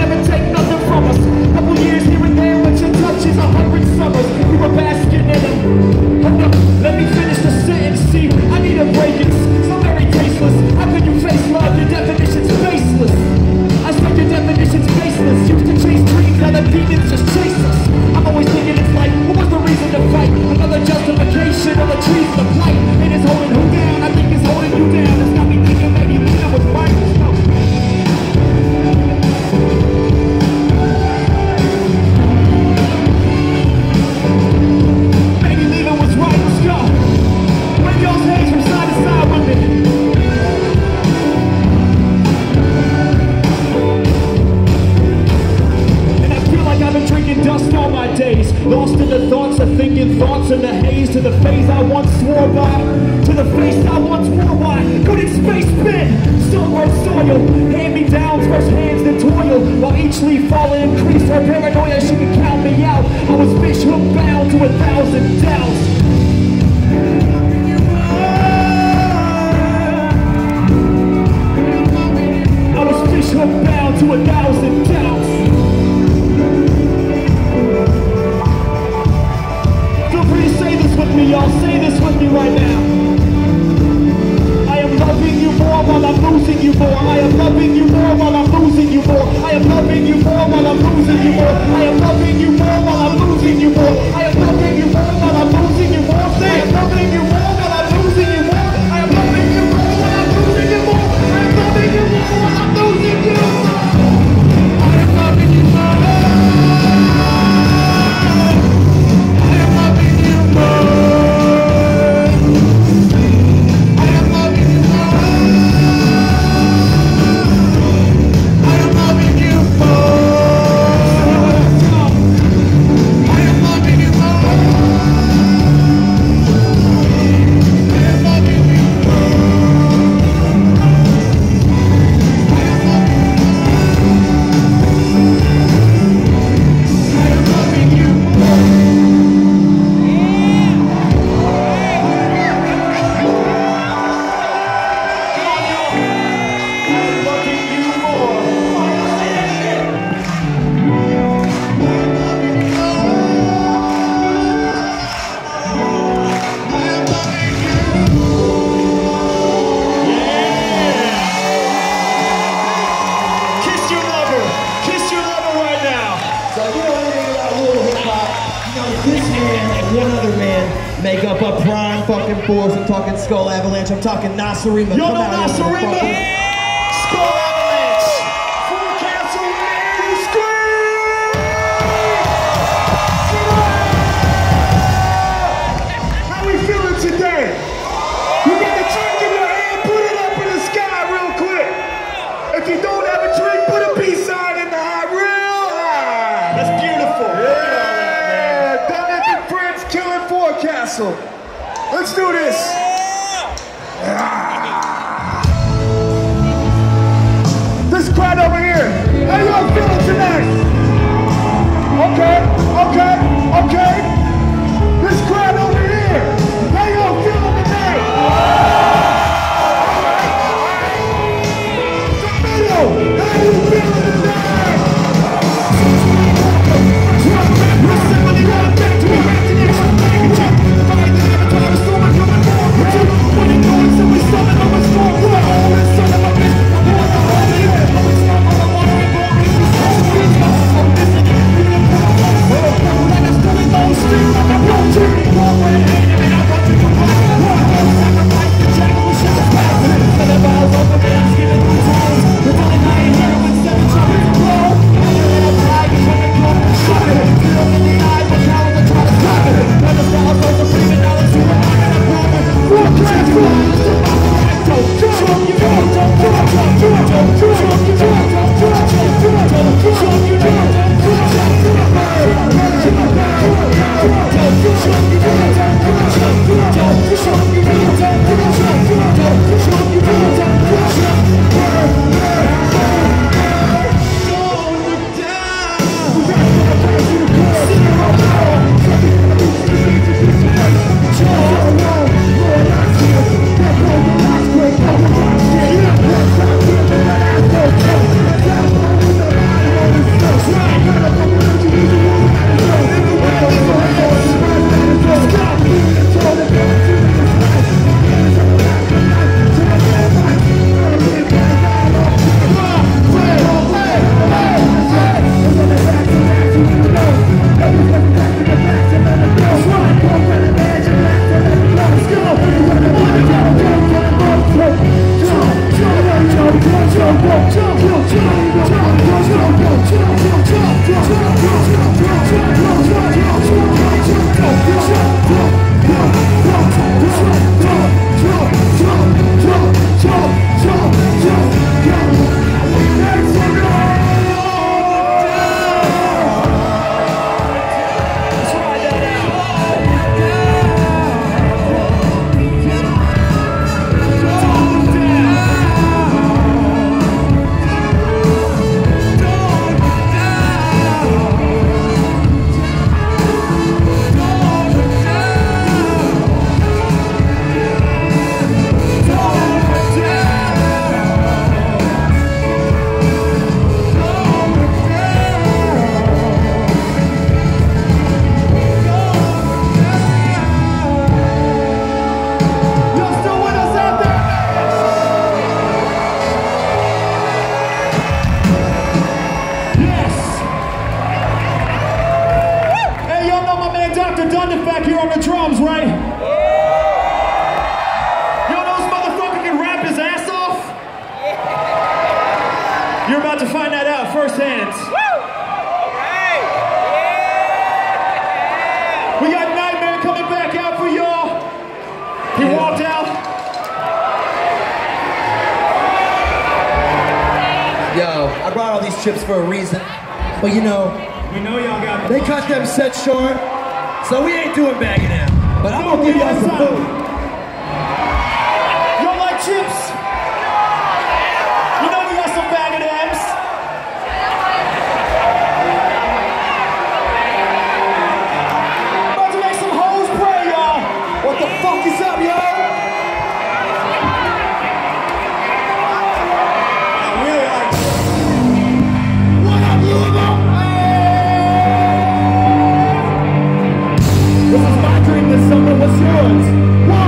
never take nothing from us. Couple years here and there, but your touch is 100 summers. We were basking in them. Hold up, let me finish the sentence. See, I need a break. It's so very tasteless. How could you face love? Your definition's faceless. I said your definition's faceless. Used to chase dreams, now the demons just chase us. I'm always thinking it's like, what was the reason to fight? Another justification of the trees of light. It is holding who down? I think it's holding you down. It's got me thinking maybe leaving was right. No. Maybe leaving was right. Let's go. Wave y'all's hands from side to side with me. I've been drinking dust all my days, lost in the thoughts of thinking thoughts in the haze, to the phase I once swore by, to the face I once wore by. Couldn't space been, still wrote soil, hand-me-downs, first hands that toil, while each leaf falling increased her paranoia. She could count me out. I was fish hook bound to 1,000 doubts. I was fish hook bound to 1,000 doubts. With me, y'all say this with me right now. I am loving you more while I'm losing you more. I am loving you more while I'm losing you more. I am loving you more while I'm losing you more. I am loving you more while I'm losing you more. I am loving you more while I'm losing you more. Say I am loving you more while I'm losing you more. I am loving you more while I'm losing you more. I am loving you more while I'm losing you more. I am loving you more. I'm talking Skull Avalanche, I'm talking Nasarima. Y'all know Nasarima? Skull Avalanche! Forecastle, man, scream! How we feeling today? You got a drink in your hand, put it up in the sky real quick. If you don't have a drink, put a peace sign in the high, real high. That's beautiful. Yeah, Dr.Dundiff and Friends killing Forecastle. Let's do this! This crowd over here, how y'all feeling tonight? Okay. This crowd over here, how y'all feeling tonight? Tomato, how you feeling tonight? We're simply going back to our imagination. find that out firsthand. We got Nightmare coming back out for y'all. He walked out. Yo, I brought all these chips for a reason. But you know, We know y'all got they cut them sets short, so we ain't doing bagging out. But I'm gonna give y'all some food. Y'all like chips? You know we got some bag of dams. About to make some hoes pray, y'all. What the fuck is up, yo? I really like What up, Louisville? This is my dream this summer. What's yours?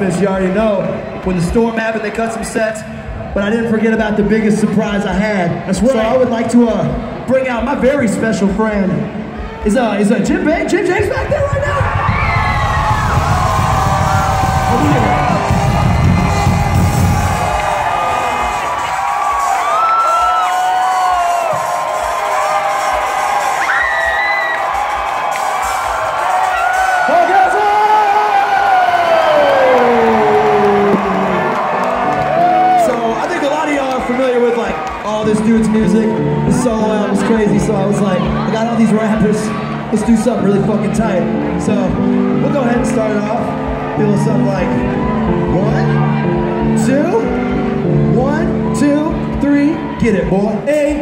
Christmas, you already know. When the storm happened, they cut some sets, but I didn't forget about the biggest surprise I had. That's right. So I would like to bring out my very special friend. Is Jim James back there right now? This dude's music, his solo album was crazy, so I was like, I got all these rappers, let's do something really fucking tight. So we'll go ahead and start it off. Do a little something like 1, 2, 3, get it, boy.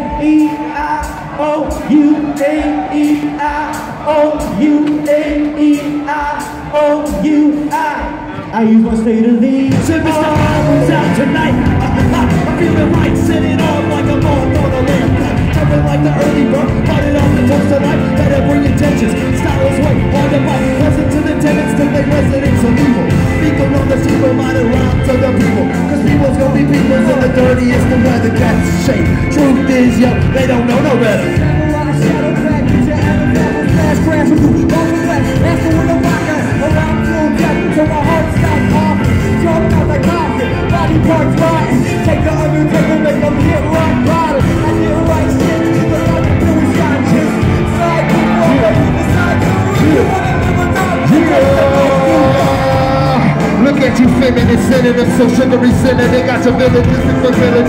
A-E-I-O-U, I use my state of the Sipping albums out tonight. I'm feeling right, sitting on like I'm on a lamp. Jumping like the early bird, fighting off the toast of life. Better bring intentions, style is way on the mic. Listen to the tenants till they residents of evil. Speaking on the super minded rhyme to the people. Cause people's gonna be people's and the dirtiest and where the cats shake. Truth is, yo, they don't know no better. Shadow back, your animals fast crash with you. Rolling black, that's the window rocker. Around full death, so my heart stops popping. Jumping out like coffin, body parts rotten. Take the undertaker, make them hit rock bottom. I did right shit, the other blue shot just side people, decide to you wanna live or not. Look at you feminine synonyms, so sugary sinner. They got your villain, this is the villain.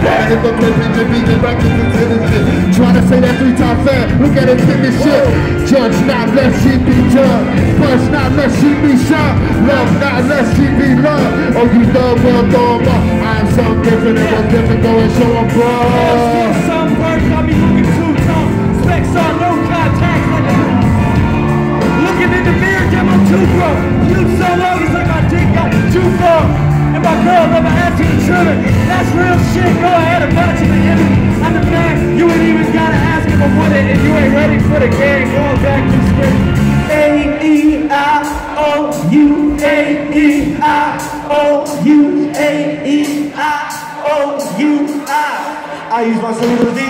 Trying to say that 3 times fast. Look at it, finish shit. Judge not lest she be judged. Push not lest she be shot. Love not lest she be loved. Oh, you love one dog. I'm something different and what's different. Go and show them, bro. Some birds got me looking too tough. Specs on no contacts like a looking in the mirror, damn, I'm too grown. You so long, it's like my dick got too far. And my girl never asked you to trim it. That's real shit, go ahead and watch it and it. I'm the man, you ain't even gotta ask if I want it. If you ain't ready for the game, going back to script. A-E-I-O-U, A-E-I-O-U, A-E-I-O-U-I. I use my symbol D.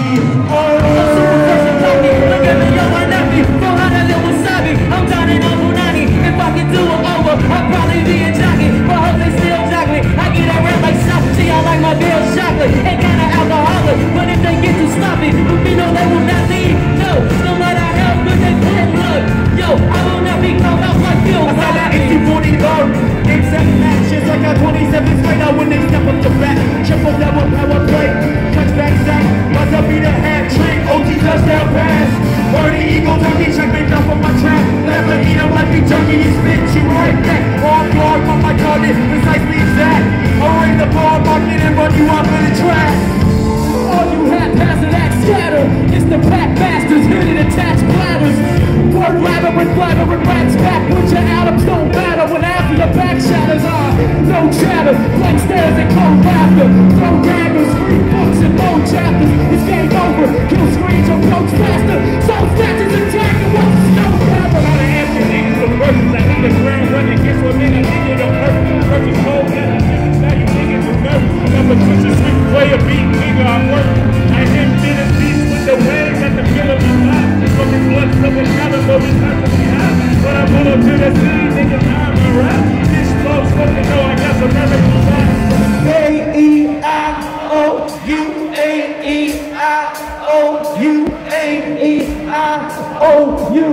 Look at me, yo, my nephew. 400 little wasabi. I'm dining on Punani. If I can do it over, I'll probably be a jockey. But hope they still jock me. I get around like soft. See, I like my beer chocolate. Ain't kinda alcoholic. But if they get too sloppy, we know they will not leave. No, no matter how good they can look. Yo, I will not be called out like you. I saw that 1840 low. Game 7 matches like a 27 straight out when they step up the bat. Triple double power play. Touchback sack. Must up be the hat trick. OT touchdown pass. Birdie eagle turkey checkmate off of my trap. Never eat him like me turkey. He spit you right back. On guard on my target. Precisely exact. I'll ring the ball market and run you off in the track. All you haphazard acts scatter. It's the pack masters hitting attached bladders. Word ladder with bladder and rats back. Put your atoms don't matter when after your back shatters are. No chatter, blank stares and cold laughter. Throw daggers, read books and more chapters. It's game over, kill screens, approach faster. Soul snatchers attacking, what's the snow grabber? All the empty niggas from verses that hit the ground running. Guess what, man, I think it don't hurt. Versus cold, now you niggas are nervous. Number push a sweet way of beat, nigga, I work. I hit finish beats with the waves at the killer of my life. From his blood, someone color, but we have to be high. When I pull up to the city, niggas, I'm a rap. This flow, smoking, know I got some medical rap. A-E-I-O-U, A-E-I-O-U, A-E-I-O-U.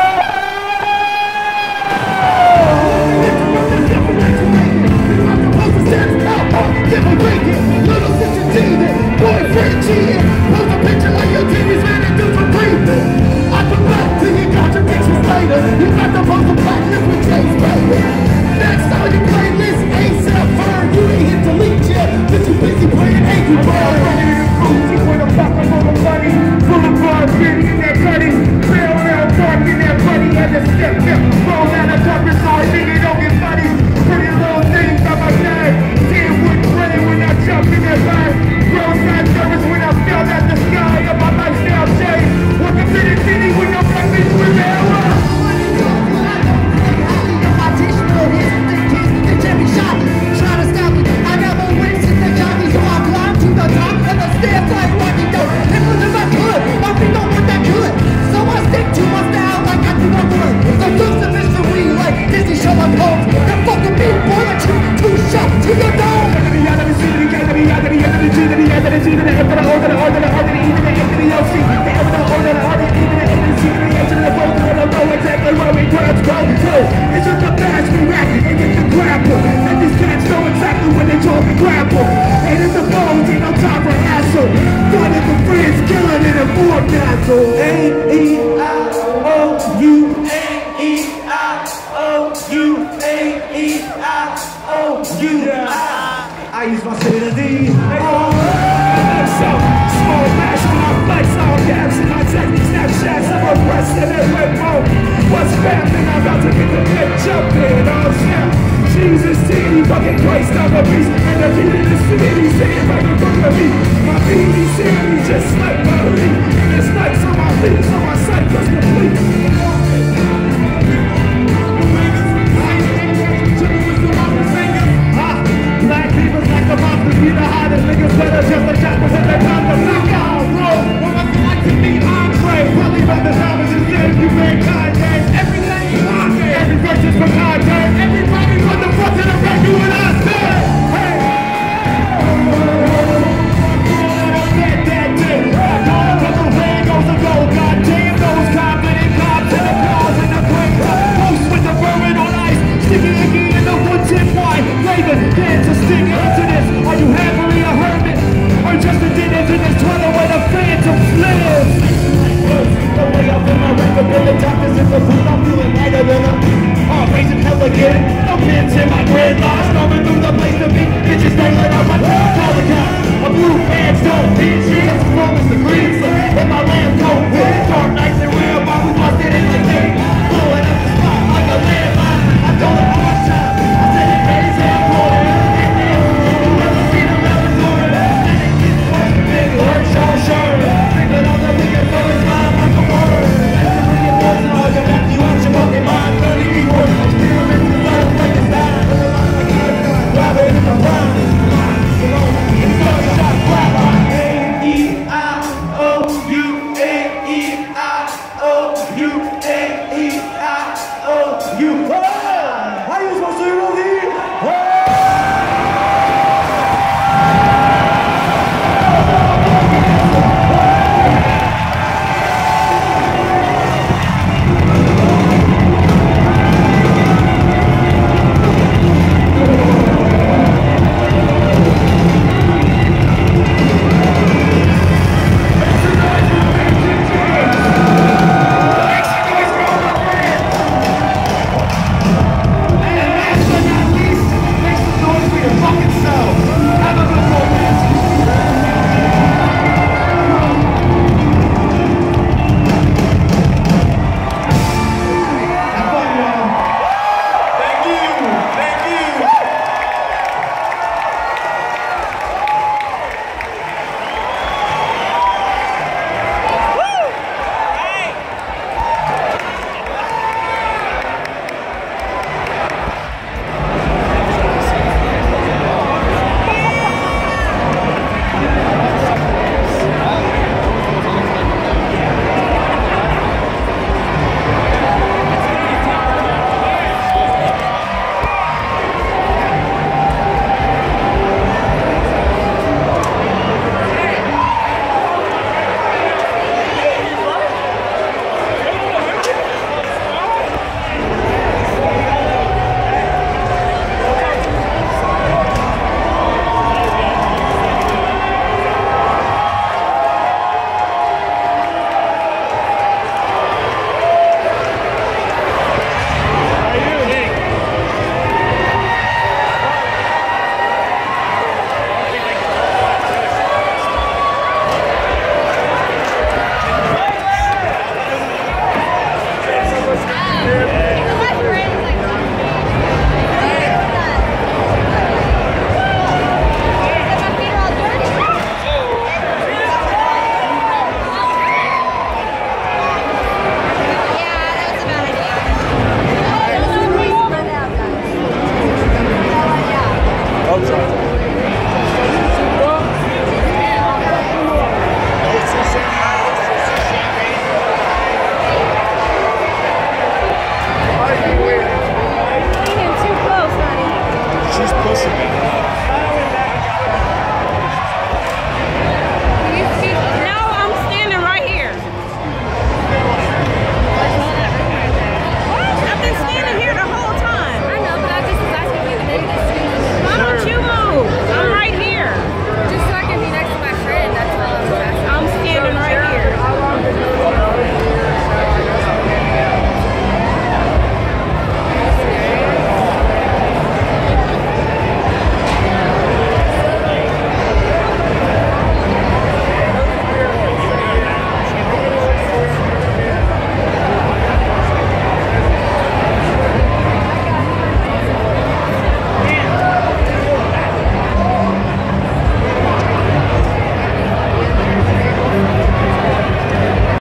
Little sister cheating, boyfriend cheating. Post a picture like your TV's man and do for breathing. I come back to your contradictions later. You got the most of blacklist with Chase Baker. Next on your playlist, ASAP Ferg. You ain't hit delete yet, but you busy playing Angry Bird. You wanna fuck up on the money, full of blood, getting in that cutting. Fail now, dark you. I use my sanity. So small mash when I flex, all caps in my text, Snapchats of oppressing and with more. What's happening? I'm about to get the big jumping. Oh snap. Jesus, T, fucking Christ, I'm a beast. And the beat in the city, singing right in front of me. My BD city just slept my lead. And it's nights on my feet, so my sight was complete. Black people's like the monsters, be the hottest niggas, better just like choppers and they come to knock out, bro. What must it like to be Andre? Probably about the time as if you mankind, everything you want, every verse is for content. Everybody run the front to the back, do what I said. Hey! That day, I got a couple Legos ago, goddamn those confident cops in the cars in the plane. Post with the bourbon on ice, sticky icky in the wood tip wine. Raven, dance or stick into this. Are you happily a hermit? Or just a din into this toilet where the phantom lives? The way up in my record, in the doctors in the booth, I'm feeling lighter than a raising hell again. No pins in my gridlock, storming through the place to be. Bitches dangling out my call the cops. A blue fans don't need shit. As long as the green slip in my lamb coat with dark nights and real bars, we busted in like day. Blowing up the spot like a landmine. I told her all my time.